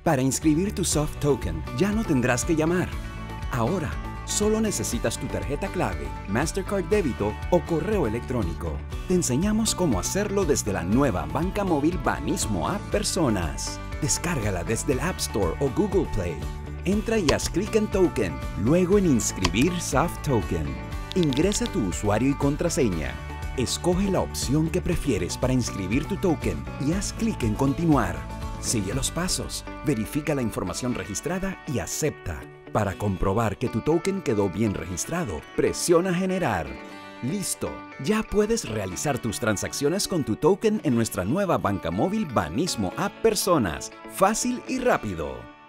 Para inscribir tu Soft Token ya no tendrás que llamar. Ahora, solo necesitas tu tarjeta clave, Mastercard débito o correo electrónico. Te enseñamos cómo hacerlo desde la nueva banca móvil Banismo App Personas. Descárgala desde el App Store o Google Play. Entra y haz clic en Token, luego en Inscribir Soft Token. Ingresa tu usuario y contraseña. Escoge la opción que prefieres para inscribir tu token y haz clic en Continuar. Sigue los pasos, verifica la información registrada y acepta. Para comprobar que tu token quedó bien registrado, presiona Generar. ¡Listo! Ya puedes realizar tus transacciones con tu token en nuestra nueva banca móvil Banismo App Personas. Fácil y rápido.